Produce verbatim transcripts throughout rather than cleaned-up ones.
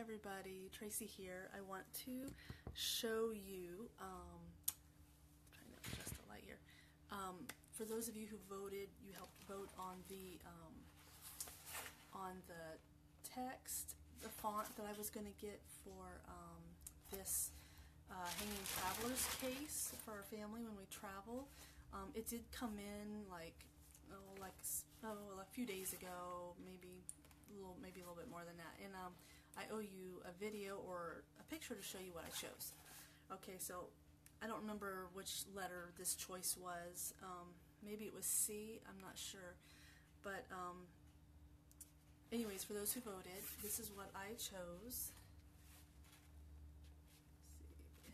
everybody, Tracy here. I want to show you, um, I'm trying to adjust the light here. Um, for those of you who voted, you helped vote on the um, on the text, the font that I was going to get for um, this uh, hanging traveler's case for our family when we travel. Um, it did come in like oh like oh a few days ago, maybe a little maybe a little bit more than that, and um, I owe you a video or a picture to show you what I chose. Okay, so I don't remember which letter this choice was. Um, maybe it was C, I'm not sure. But um, anyways, for those who voted, this is what I chose. Let's see.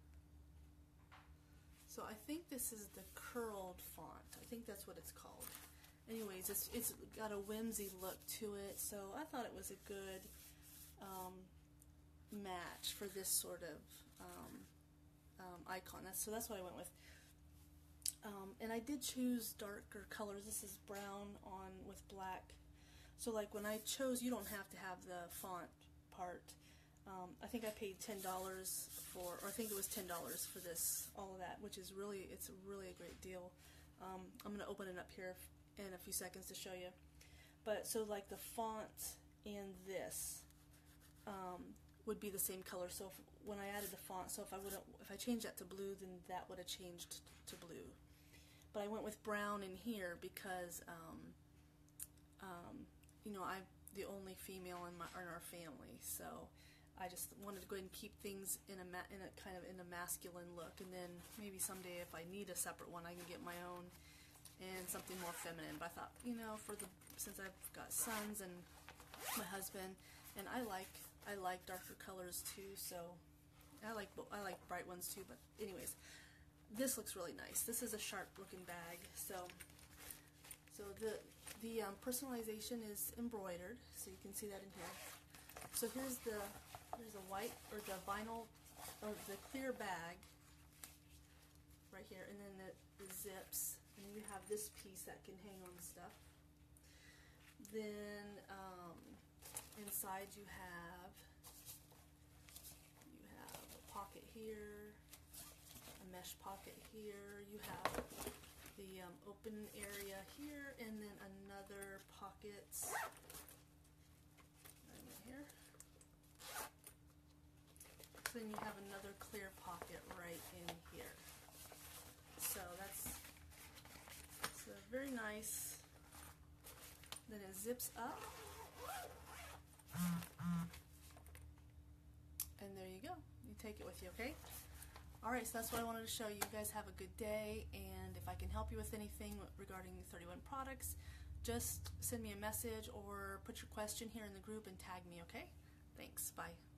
So I think this is the curled font. I think that's what it's called. Anyways, it's, it's got a whimsy look to it, so I thought it was a good um, match for this sort of um, um, icon. That's, so that's what I went with. Um, and I did choose darker colors. This is brown on with black. So like when I chose, you don't have to have the font part. Um, I think I paid ten dollars for, or I think it was ten dollars for this, all of that, which is really, it's really a great deal. Um, I'm going to open it up here in a few seconds to show you. But so like the font and this um, would be the same color. So if, when I added the font, so if I wouldn't, if I changed that to blue, then that would have changed to blue. But I went with brown in here because um, um, you know, I'm the only female in my in our family, so I just wanted to go ahead and keep things in a ma in a kind of in a masculine look, and then maybe someday if I need a separate one, I can get my own and something more feminine. But I thought, you know, for the since I've got sons and my husband, and I like I like darker colors too, so I like I like bright ones too. But anyways, this looks really nice. This is a sharp looking bag, so so the the um, personalization is embroidered, so you can see that in here. So here's the here's a white or the vinyl or the clear bag right here, and then the, the zips, and you have this piece that can hang on stuff. Then um, inside you have you have a pocket here, a mesh pocket here. You have the um, open area here, and then another pocket right here. So then you have another clear pocket right in here. So that's it's a very nice. Then it zips up, and there you go. You take it with you, okay? Alright, so that's what I wanted to show you. You guys have a good day, and if I can help you with anything regarding thirty-one products, just send me a message or put your question here in the group and tag me, okay? Thanks. Bye.